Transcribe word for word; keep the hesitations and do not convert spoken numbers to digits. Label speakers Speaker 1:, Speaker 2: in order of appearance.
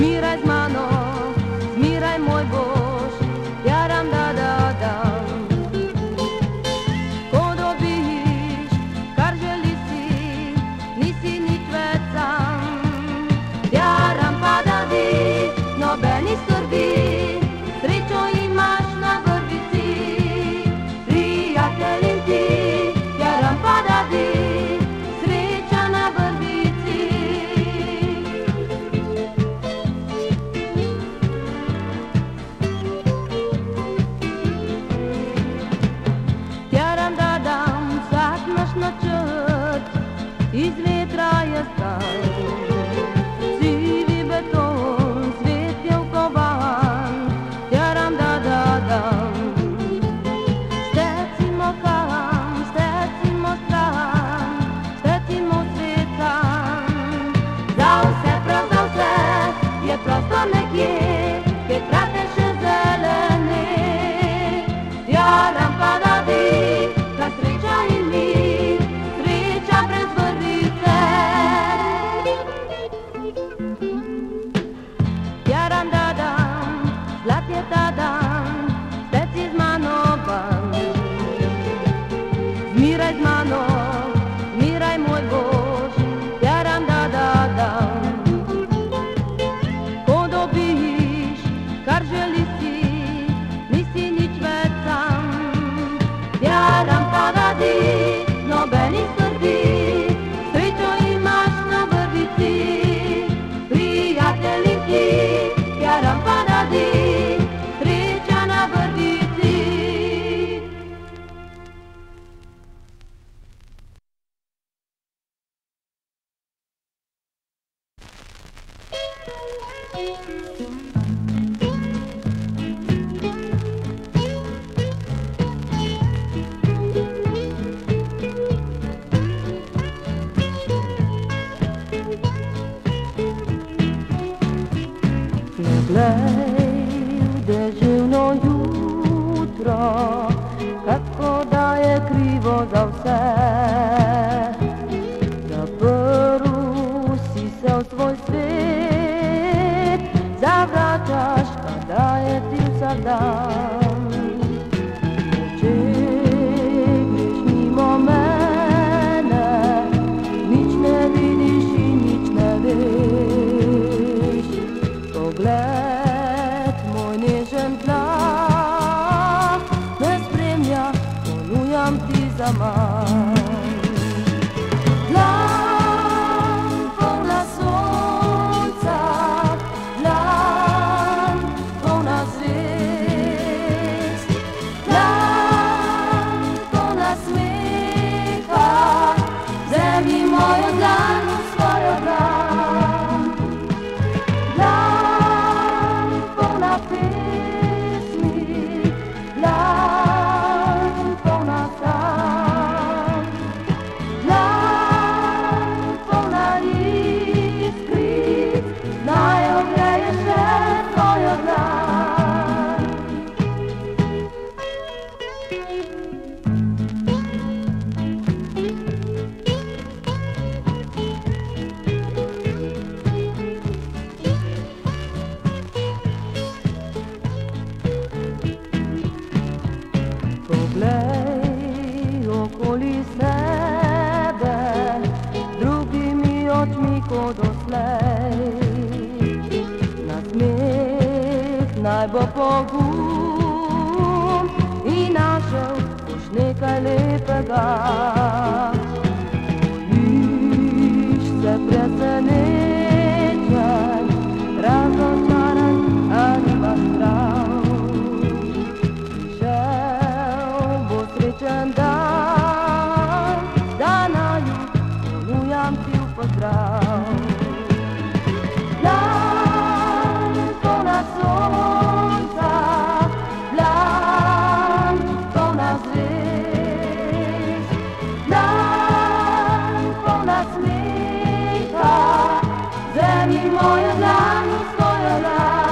Speaker 1: Zmiraj z mano, zmiraj moj bož, jaram da da dam. Ko dobiš, kar želi si, nisi nič več sam. Jaram pa da di, nobeni skrbi, srečo imaš na vrvici. Prijateljim ti, jaram pa da di, sreča na vrvici. Jaram da dam, vsak naš načrt iz vetra je stal. Sivi beton, svet je vkovan, jaram da da dam. Stecimo kam, stecimo stran, stecimo svet sam. Za vse, prav za vse, je prostor nekje, kjer trate še zelene. Jaram pa da di, ta sreča in mir, sreča brez vrvice. Jaram da dam, zlat je ta dan, steci z mano van. Zmiraj z mano, zmiraj moj bož, jaram da da dam. Ko dobiš, kar želi si, nisi nič več sam. Jaram pa da di, nobeni skrbi, srečo imaš na vrvici. Prijateljim ti, jaram pa da di, sreča na vrvici. Glej v deževno jutro, kako da je krivo za vse. Zaprl si se v svoj svet, zavračaš, pa da je ti vsak dan. Če greš mimo mene, nič ne vidiš in nič ne veš. Pogled, moj nežen plah, me spremlja, ponujam ti zaman. Dlan, polna sonca, dlan, polna zvezd, dlan, polna smeha, vzemi mojo dlan v svojo dlan. Dlan, polna pesmi, dlan, polna sanj, dlan, polna iskric, naj ogreje še tvojo dlan. Poglej okoli sebe, drugimi očmi kot doslej. Nasmeh naj bo pogum in našel boš nekaj lepega. Bojiš se presenečen, razočaran ali pa prav. Srečen dan, da naju ponujam ti v pozdrav. Dlan, polna sonca, dlan, polna zvezd, dlan, polna smeha, vzemi mojo dlan v svojo dlan.